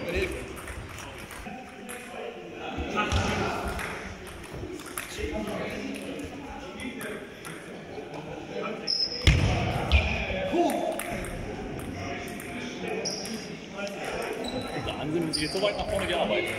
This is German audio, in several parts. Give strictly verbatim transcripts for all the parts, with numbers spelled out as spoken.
Wahnsinn, und sie jetzt so weit nach vorne gearbeitet.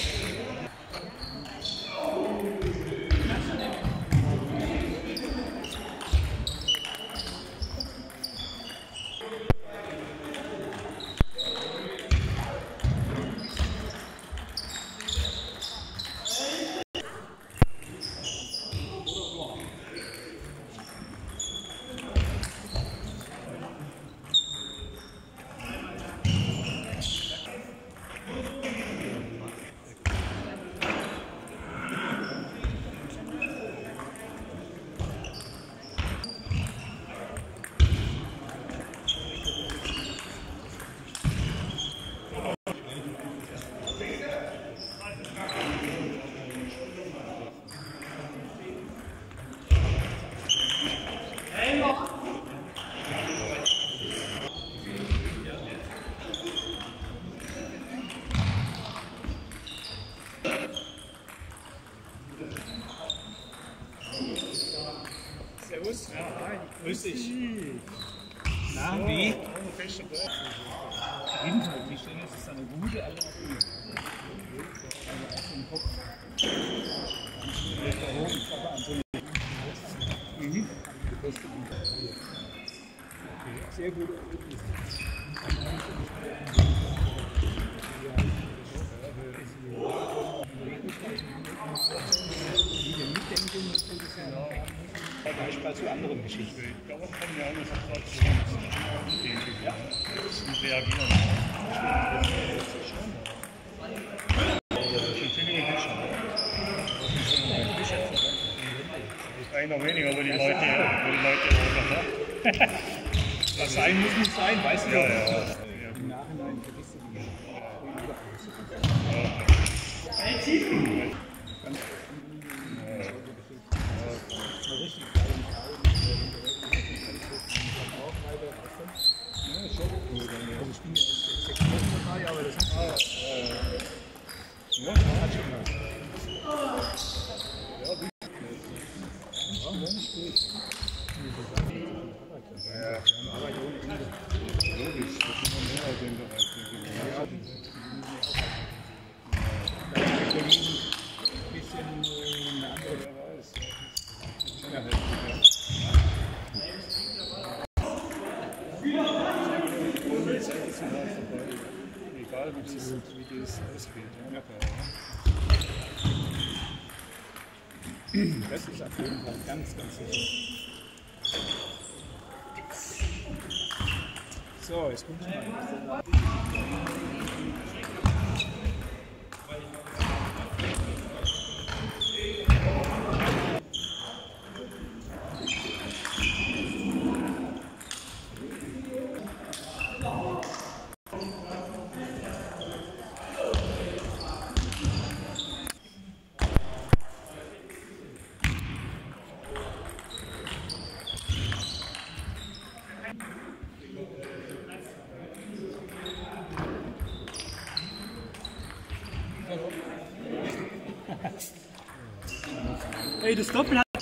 Servus. Ja, hi. Grüß dich. Na, so, wie? Jedenfalls, ich denke, es ist eine gute Alternative. Also auf den Kopf. Da oben, aber an so eine mhm. Sehr gut. Beispiel zu anderen Geschichten. Ich glaube, es kommen ja alle Situationen, ja, und reagieren. Einer weniger, aber die Leute, wo die Leute auch noch. Was sein muss nicht sein, weißt du? Ja, ja. Im Nachhinein vergisst du die. Egal wie das ausgeht. Das ist auf jeden Fall ganz, ganz sicher. So, jetzt gucken wir mal. Ey, das Doppel hat...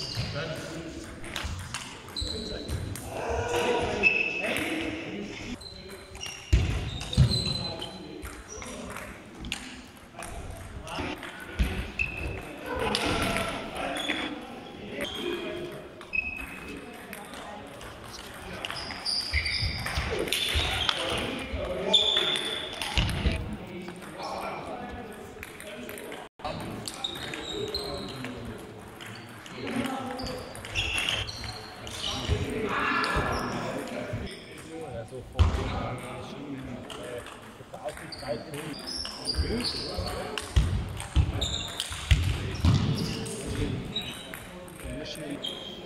Mission